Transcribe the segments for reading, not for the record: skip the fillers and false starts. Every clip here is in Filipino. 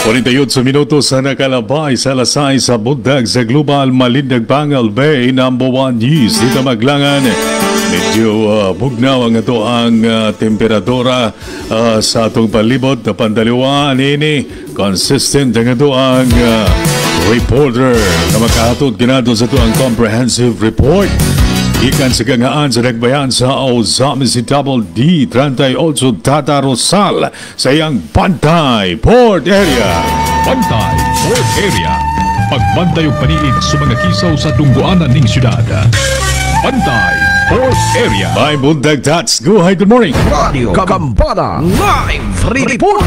48 minutos sa nakalabay sa lasay sa bundag sa Global Malindag Bangal Bay number 1 News. Dito maglangan, medyo bugnaw ang ito ang temperatura sa atong palibot na pandaliwa nini. Consistent ang ito ang reporter na makahatod ganado sa ito ang comprehensive report. Ikan sa gangaan sa nagbayan sa Ozami si Double D 38 Tata Rosal sa iyang Bantay Port Area. Bantay Port Area. Pagbantay ang paniid sa mga kisaw sa tungguanan ng syudad. Bantay Port Area. May bundag tats. Go, hi, good morning. Radio Kagambada Live Report.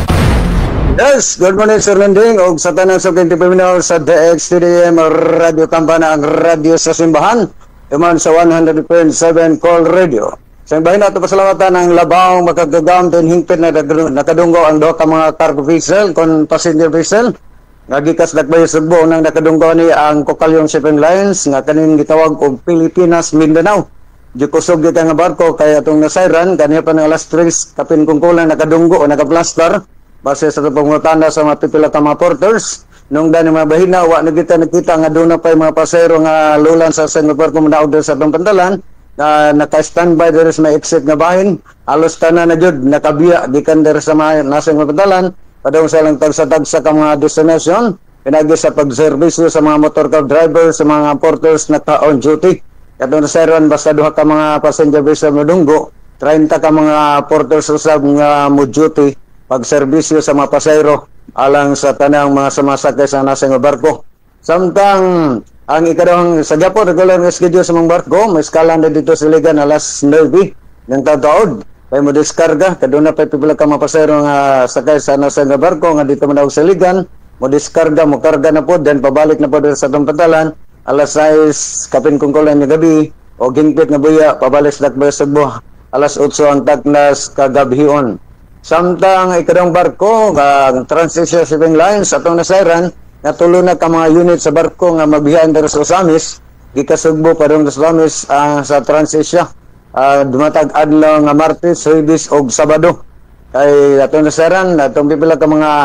Yes, good morning Sir Landing og sa tanang sa 20 Paminaw sa DXTDM Radio Kampana ang radio sa simbahan. Iman sa 100.7 Call Radio. Sa bahin nato pasalamatan ang labaw makagagam din hingpit na nakadunggo ang duha ka mga cargo vessel kon passenger vessel. Nga gikas Dakbayan Sugbo nang nakadunggo ni ang Kokalyong Shipping Lines nga kaning gitawag og Pilipinas Mindanao. Di kusog gyud nga barko kay atong nasayran kaniya pa ng alas 3 kapin kungkulan nakadunggo o nakaplastar base sa pangutana sa mga pipila ka mga porters. Nung dani mga bahina, wa na kita nakita nga doon na pa mga pasero nga lulan sa Singapore kumundaog sa itong pantalan na naka-standby dito sa may exit nga bahin. Alos tanan na jud nakabiya gikan dito sa mga nasa mga pantalan. Padung sa lang tagsa-tagsa ka mga destination. Pinagi sa pag-servisyo sa mga motor car driver, sa mga porters na on duty. Katong nasayron basta duha ka mga passenger vessel na dunggo, 30 ka mga porters usab nga mo duty pag-servisyo sa mga pasero alang sa tanang mga sumasakay sa nasa nga barko. Samtang ang ikadawang sa Japon regular nga schedule sa mga barko, may skala na dito sa ligan alas 9 ng taod. Kay mo diskarga, kaduna pa pipila ka mga pasero nga sakay sa nasa nga barko nga dito man sa ligan, mo diskarga, mo karga na po, then pabalik na po dito sa itong pantalan, alas 6 kapin kungkulan nga gabi, o gingpit nga buya, pabalik sa Dakbayan Sugbo, alas 8 ang tagnas kagabhion. Samtang ikadang barko, ang Transasia Shipping Lines, atong nasayran, natulo na ka mga unit sa barko nga magbiyahan dito sa Osamis, gikasugbo pa rin sa Osamis sa Transasia. Dumatag adlaw nga Martes, Huwebes o Sabado. Kay atong nasayran, atong pipila ka mga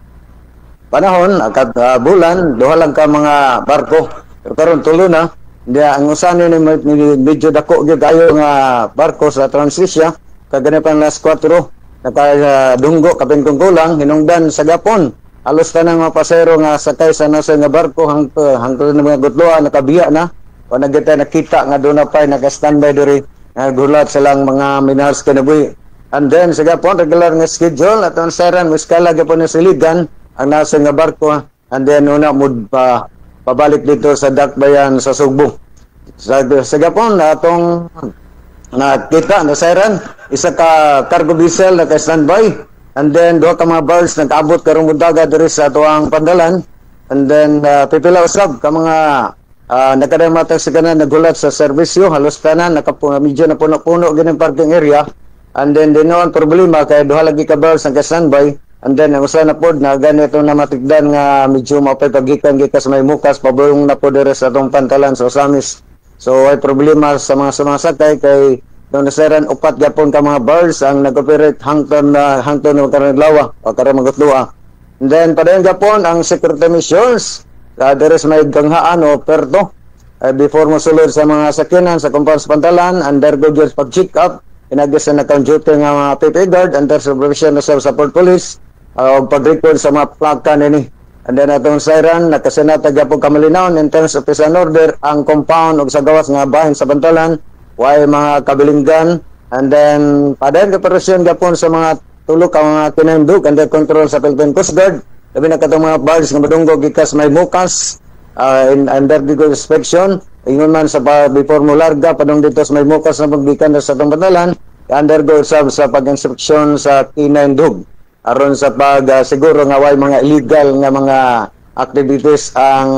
panahon, bulan, duha lang ka mga barko. Pero karon tulo na, ang usanin ni medyo dako gyud kayo nga barko sa Transasia, kagani pa last 4. Nakadunggo kapin kungkulang hinungdan sa gapon alos tanang mga pasero nga sakay sa nasa nga barko hangtod na mga gutloa nakabiya na o nagita nakita nga doon na pa naka-standby diri gulat silang mga minars kanabuhi. And then sa gapon regular nga schedule at ang saran miskala gapon na siligan ang nasa nga barko and then una mud pa pabalik dito sa Dakbayan sa Sugbo. Sa gapon atong nakita na siren isa ka cargo vessel na ka-standby and then duha ka mga barge nag-abot karong bundaga diri sa tuang pandalan and then pipila usab ka mga nakadamatag sa kanan nagulat sa serbisyo halos tanan medyo na puno-puno gining parking area and then dinoon problema kay duha lagi ka barge na ka-standby and then ang usa na pod na ganito na matigdan nga medyo mapay pagikan gikas may mukas pabayong na pod diri sa atong pantalan sa Osamis. So ay problema sa mga sumasakay kay nung nasayran upat gapon ka mga bars ang nag-operate hangton ng karanglawa o karamagutluwa. And then padayon gapon ang security missions there is may ganghaan o perto before mo sulod sa mga sakyanan sa compound pantalan undergo just pag-check up inagis na naka-duty nga mga PP guard under supervision na sa support police o pag-record sa mga plaka nini. And then atong sayran nakasenata gyapon kamalinaw in terms of peace and order ang compound ug sa gawas nga bahin sa pantalan way mga kabilinggan and then padayon operasyon gyapon sa mga tulo ka mga kinahimdog under control sa Philippine Coast Guard labi na katong mga barges nga madunggo gikas may mukas under the inspection ingon man sa before mo larga padung dito sa may mukas na pagbikan sa atong pantalan undergo sa pag-inspeksyon sa kinahimdog aron sa pag siguro nga way mga illegal nga mga activities ang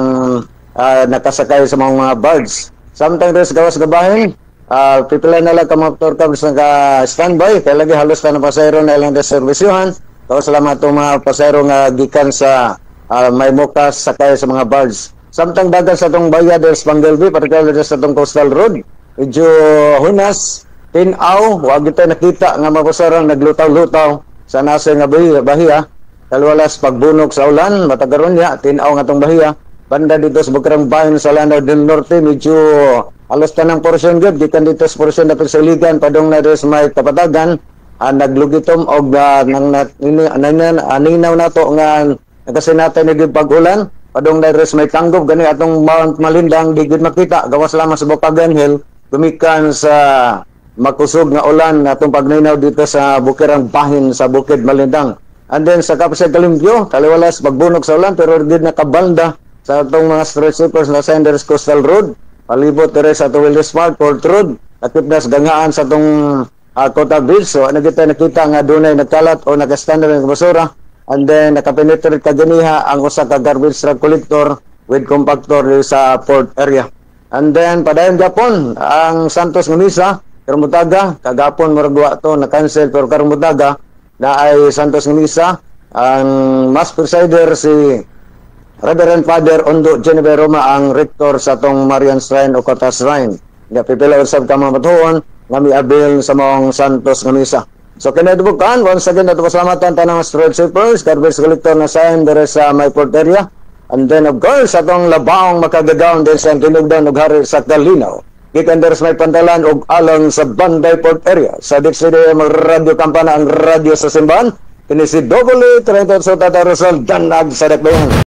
nakasakay sa mga barges. Sometimes gawas gabahin, pipila na lang ka mga motor cabs na standby kaya lagi halos na pasayro na ilang deservisyohan. Tapos salamat itong mga pasayro nga gikan sa may mukas sakay sa mga barges. Samtang dagat sa itong bayad sa Pangalbi, particularly sa itong coastal road, medyo hunas, tinaw, wag ito nakita nga mapasarang naglutaw-lutaw sa nasa nga bahiya Kalwalas pagbunog sa ulan, matagaron niya, tinaw nga tong bahiya. Banda dito sa Bukirang Bahin sa Lanao del Norte, medyo alos tanang porsyon gud, gikan dito sa porsyon na Pirsiligan, padong na res may Kapatagan, naglugitom og aninaw na to nga nakasinatay na gud pag-ulan, padong na res may Tanggob, gani atong Mount Malindang, di gud makita, gawas lamang sa Bukagan Hill, gumikan sa makusog nga ulan atong pagninaw dito sa Bukirang Bahin sa Bukid Malindang. And then sa Kapsay Kalimpyo, taliwalas pagbunog sa ulan pero gid nakabalda sa atong mga street sweepers na Sanders Coastal Road, palibot dire sa Willis Park, Port Road, nakipnas gangaan sa itong Kota Bridge. So ano kita nakita nga dunay nagkalat o nakastandard ng basura, and then nakapenetrate kaganiha ang usa ka garbage truck collector with compactor sa port area. And then padayon gapon ang Santos nga Misa Karumutaga, kagapon murag to na cancel pero Karumutaga na ay Santos nga Misa. Ang mass presider si Reverend Father Ondo Jennifer Roma, ang rector sa tong Marian Shrine o Kota Shrine. Nga pipila usab ka mga batuon nga miabil sa mong Santos nga Misa. So kinadubukan, once again nato pasalamatan tanang street sweepers, garbage collector na sign dire sa my port area. And then of course atong labaong makagagawon din sa tinugdan ug hari sa Kalinaw. Gikan dire sa may Pantalan ug along sa Banday Port area. Sa DXCDM Radio Kampana, ang radio sa simbahan. Kini si Double 30 sa Tata Rizal Danag sa Dakbayan.